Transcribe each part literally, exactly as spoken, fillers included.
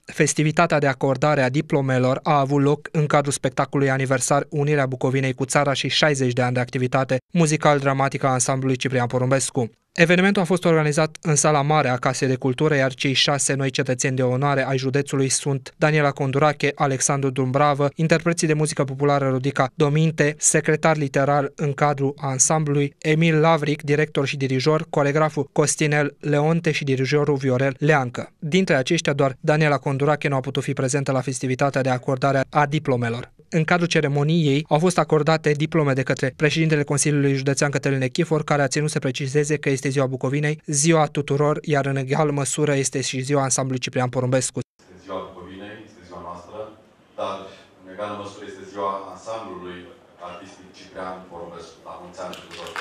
Festivitatea de acordare a diplomelor a avut loc în cadrul spectacolului aniversar Unirea Bucovinei cu țara și șaizeci de ani de activitate muzical-dramatică a ansamblului Ciprian Porumbescu. Evenimentul a fost organizat în sala mare a Casei de Cultură, iar cei șase noi cetățeni de onoare ai județului sunt Daniela Condurache, Alexandru Dumbravă, interpreții de muzică populară Rodica Dominte, secretar literar în cadrul ansamblului, Emil Lavric, director și dirijor, coregraful Costinel Leonte și dirijorul Viorel Leancă. Dintre aceștia, doar Daniela Condurache nu a putut fi prezentă la festivitatea de acordare a diplomelor. În cadrul ceremoniei au fost acordate diplome de către președintele Consiliului Județean Cătălin Nechifor, care a ținut să precizeze că este ziua Bucovinei, ziua tuturor, iar în egală măsură este și ziua ansamblului Ciprian Porumbescu. Este ziua Bucovinei, este ziua noastră, dar în egală măsură este ziua ansamblului artistic Ciprian Porumbescu. La mulți ani tuturor!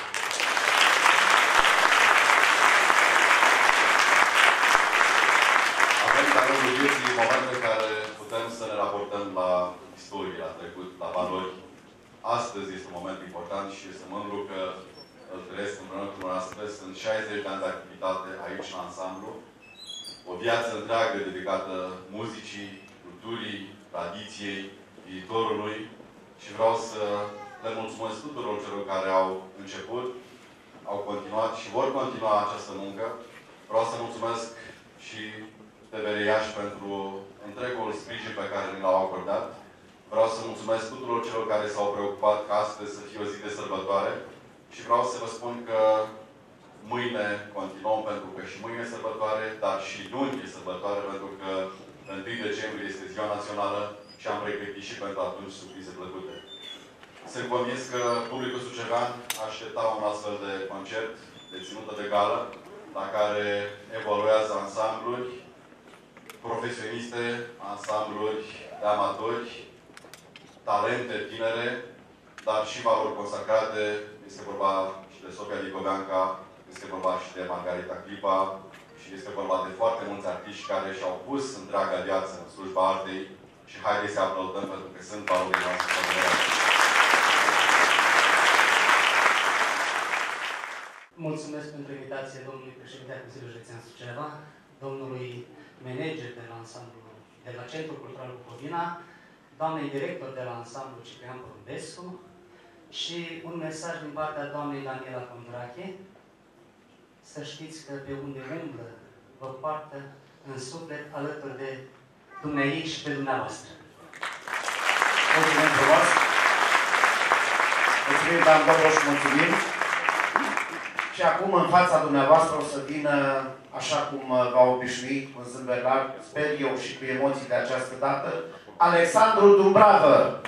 Avem la rândul vieții momente în care putem să ne raportăm la istorie, la trecut, la valori. Astăzi este un moment important și sunt mândru că îl trăiesc împreună cu noastră. Sunt șaizeci de ani de activitate aici la ansamblu. O viață întreagă dedicată muzicii, culturii, tradiției, viitorului. Și vreau să le mulțumesc tuturor celor care au început, au continuat și vor continua această muncă. Vreau să mulțumesc și T V R Iași pentru întregul sprijin pe care mi l-au acordat. Vreau să mulțumesc tuturor celor care s-au preocupat ca astăzi să fie o zi de sărbătoare. Și vreau să vă spun că mâine continuăm, pentru că și mâine e sărbătoare, dar și luni e sărbătoare, pentru că întâi decembrie este ziua națională și am pregătit și pentru atunci surprize plăcute. Sunt convins că publicul sucevean aștepta un astfel de concert de ținută de gală, la care evoluează ansambluri profesioniste, ansambluri de amatori, talente tinere, dar și valori consacrate. Este vorba și de Sofia Licoveanca, este vorba și de Margarita Clipa și este vorba de foarte mulți artiști care și-au pus întreaga viață în slujba artei și haideți să aplaudăm pentru că sunt valorile noastre. Mulțumesc pentru invitație domnului președinte al Consiliului Județean Suceava, domnului manager de la ansamblu de la Centrul Cultural Bucovina, doamnei director de la ansamblu Ciprian Porumbescu și un mesaj din partea doamnei Daniela Condurache. Să știți că pe unde umblă, vă poartă în suflet alături de dumneai și pe dumneavoastră. Mulțumim frumos! Mulțumim, Dan Dobroș, mulțumim! Și acum, în fața dumneavoastră, o să vină, așa cum v-a obișnuit, cu zâmbet larg, sper eu și cu emoții de această dată, Alexandru Dumbravă.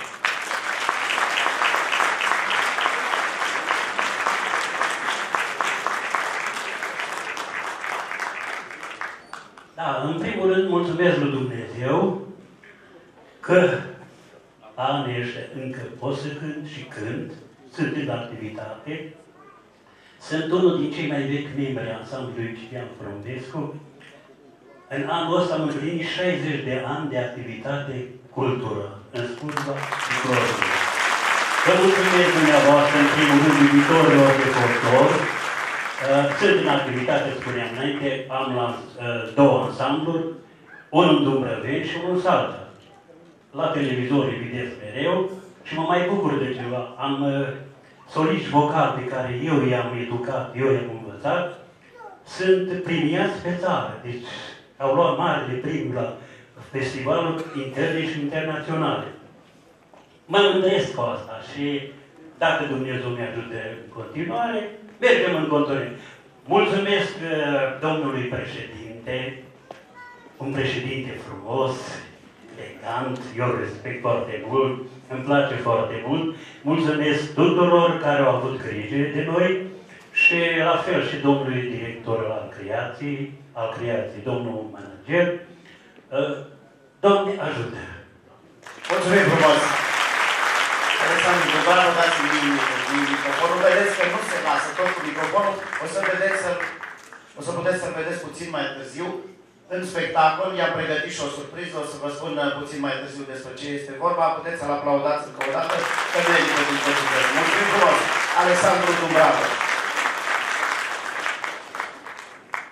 Da, în primul rând, mulțumesc lui Dumnezeu că anii ăștia încă pot să cânt și cânt, sunt în activitate. Sunt unul din cei mai vechi membri ai ansamblului Ciprian Porumbescu. În anul ăsta am împlinit șaizeci de ani de activitate cultură, în slujba viitorului. Vă mulțumesc dumneavoastră, în primul rând, iubitorilor de folclor. Sunt în activitate, spuneam înainte, am la două ansambluri, unul în Dumbrăveni și unul în Salta. La televizor evident mereu și mă mai bucur de ceva. Am soliști vocali pe care eu i-am educat, eu i-am învățat, sunt premiați pe țară. Deci au luat mari de primi la festivaluri interne și internaționale. Mă mândresc cu asta și dacă Dumnezeu mi ajută în continuare, mergem în continuare. Mulțumesc domnului președinte, un președinte frumos, elegant, eu îl respect foarte mult, îmi place foarte mult. Mulțumesc tuturor care au avut grijă de noi și la fel și domnului director al creației, al creației, domnul manager. Doamne ajută! Mulțumim frumos! Alexandru Dumbravă, dați-mi microfonul. Vedeți că nu se lasă tot cu microfonul. O să vedeți să, o să puteți să-l vedeți puțin mai târziu în spectacol. I-am pregătit și o surpriză, o să vă spun puțin mai târziu despre ce este vorba. Puteți să-l aplaudați încă o dată, că merită din tot. Mulțumim frumos! Alexandru Dumbravă!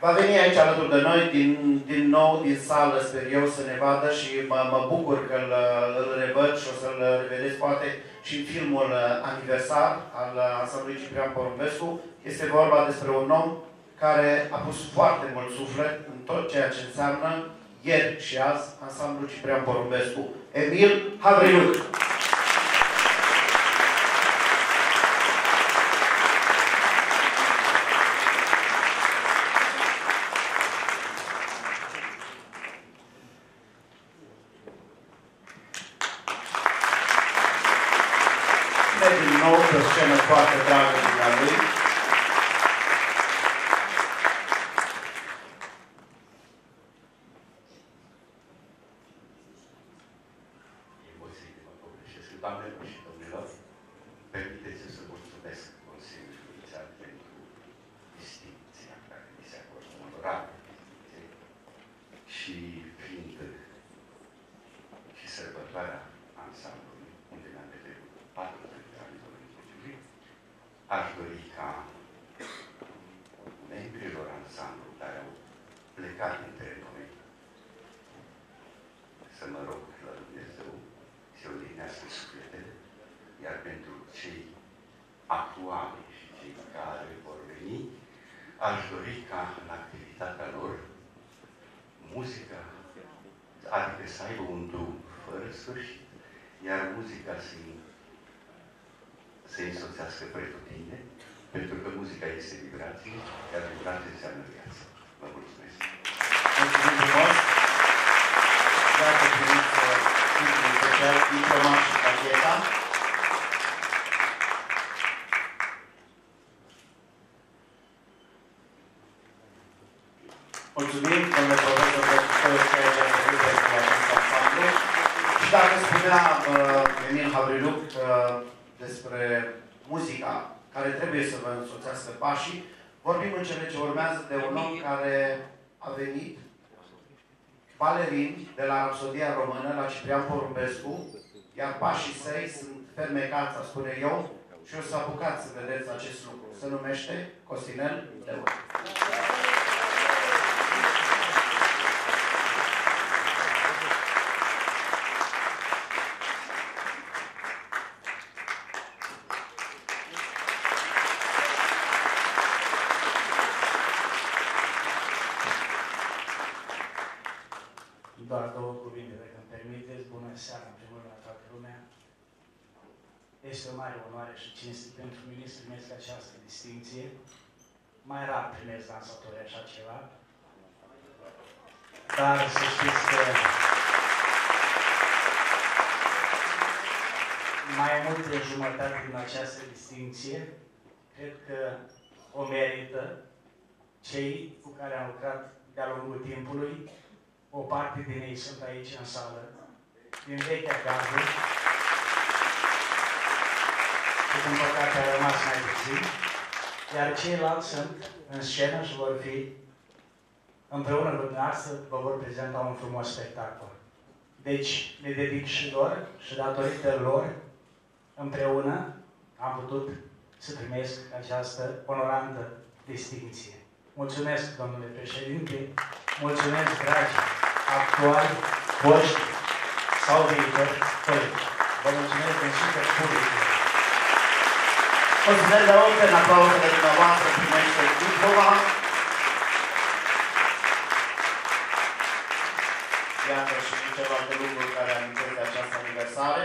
Va veni aici alături de noi, din, din nou, din sală, sper eu, să ne vadă și mă, mă bucur că îl, îl revăd și o să-l revedeți poate și în filmul aniversar al ansamblului Ciprian Porumbescu. Este vorba despre un om care a pus foarte mult suflet în tot ceea ce înseamnă ieri și azi ansamblul Ciprian Porumbescu. Emil Havriluc. Din nou, pe o scenă foarte dragă din a lui. Emoțiile mă copleșesc. Doamnelor și domnilor, permiteți-mi să mulțumesc Consiliului Județean pentru distincția care mi se acordă, onorabilă distincție, și fiind și sărbătoarea ansamblului, unde mi-am petrecut patruzeci de ani de Consiliului, aș dori ca membrilor ansamblului care au plecat dintre noi să mă rog la Dumnezeu să odihnească sufletele, iar pentru cei actuali și cei care vor veni, aș dori ca în activitatea lor muzica, adică să aibă un drum fără sfârșit, iar muzica să-i să însoțească pretutine, pentru că muzica este vibrație, iar vibrație înseamnă viață. Vă mulțumesc! Mulțumim frumos! Dacă primiți titlul special, diplomat și cacheta. Mulțumim, domnule profesor, pentru tot ceea ce ați făcut pentru acest ansamblu. Și dacă spunea uh, Emil Havriluc uh, despre muzica care trebuie să vă însoțească pașii, vorbim în cele ce urmează de un om care a venit balerin de la Rapsodia Română, la Ciprian Porumbescu, iar pașii săi sunt fermecați, a spune eu, și o să apucați să vedeți acest lucru. Se numește Costinel Leu. Doar două cuvinte, dacă îmi permiteți. Bună seara, în primul rând, la toată lumea. Este o mare onoare și cinste pentru mine să primesc această distinție. Mai rar primesc dansatori așa ceva. Dar să știți că mai mult de jumătate din această distinție cred că o merită cei cu care am lucrat de-a lungul timpului. O parte din ei sunt aici în sală, din vechea gardă, și din păcate a rămas mai puțin, iar ceilalți sunt în scenă și vor fi împreună cu dumneavoastră, vă vor prezenta un frumos spectacol. Deci, le dedic și lor și datorită lor, împreună, am putut să primesc această onorantă distinție. Mulțumesc, domnule președinte, mulțumesc, dragi actuali, foști sau viitori colegi. Vă mulțumesc din suflet publicului. Mulțumesc de orice în aplauzele dumneavoastră primește diploma. Iată și celelalte lucruri care amintesc de această aniversare.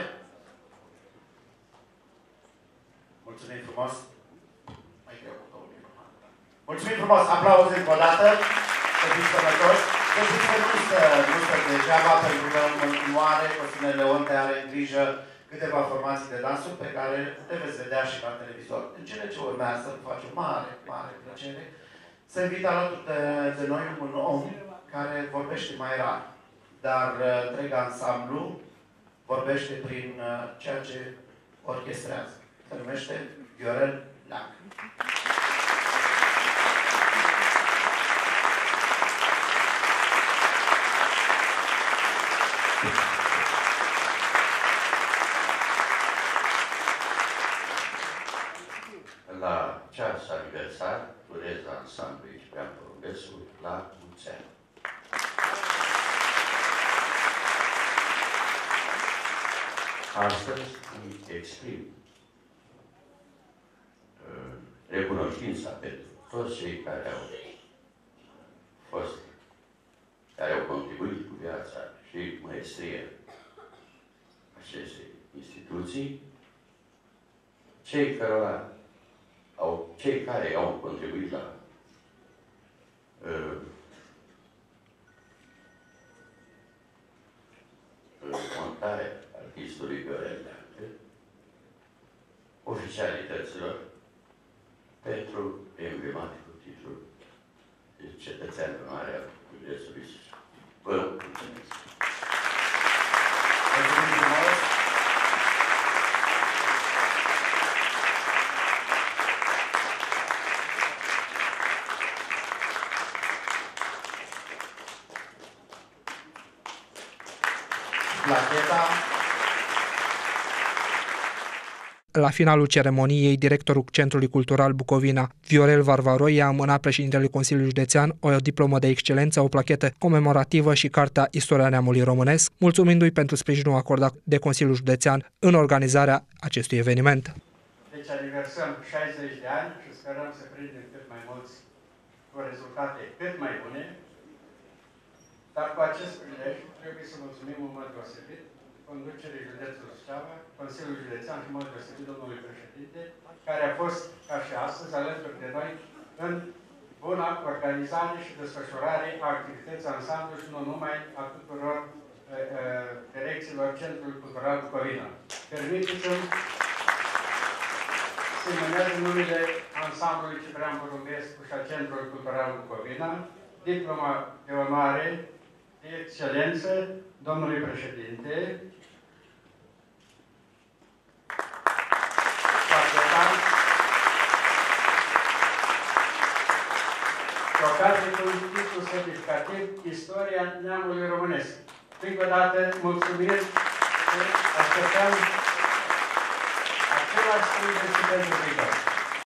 Mulțumim frumos. Mai greu cu două microfone. Mulțumim frumos. Aplauze încă o dată. Să fiți sănătoși. Să fiți că nu stă, nu stă degeaba, pentru că în continuare Costinel Leonte are în grijă câteva formații de dansuri pe care le veți vedea și la televizor. În cele ce urmează, îmi face o mare, mare plăcere să invit alături de, de noi un om care vorbește mai rar, dar întreg ansamblu vorbește prin ceea ce orchestrează. Se numește Viorel Lac. La ceas aniversar, urez ansamblului Ciprian Porumbescu Astăzi îmi exprim uh, recunoștința pentru toți cei care au fost, care au contribuit cu viața și măestria acestei instituții, cei care au, cei care au contribuit la uh, montarea artistului Viorel Leancă, oficialităților, pentru emblematicul titlu de cetățean de onoare al județului Suceava. Vă mulțumesc! Mulțumim frumos! Placheta. La finalul ceremoniei, directorul Centrului Cultural Bucovina, Viorel Varvaroi, i-a înmânat președintelui Consiliului Județean o diplomă de excelență, o plachetă comemorativă și cartea Istoria Neamului Românesc, mulțumindu-i pentru sprijinul acordat de Consiliul Județean în organizarea acestui eveniment. Deci aniversăm șaizeci de ani și sperăm să prindem cât mai mulți cu rezultate cât mai bune, dar cu acest prilej trebuie să mulțumim în mod deosebit conducerii județului Suceava, Consiliul Județean și în mod deosebit domnului președinte, care a fost, ca și astăzi, alături de noi în buna organizare și desfășurare a activității ansamblu și nu numai a tuturor uh, uh, direcțiilor Centrului Cultural Bucovina. Permiteți-mi să-i mânez în numele ansamblului Ciprian Porumbescu și a Centrului Cultural Bucovina diploma de onoare de excelență domnului președinte, și o carte cu un titlu semnificativ, Istoria Neamului Românesc. Încă o dată, mulțumim și așteptăm același sprijin și pentru viitor.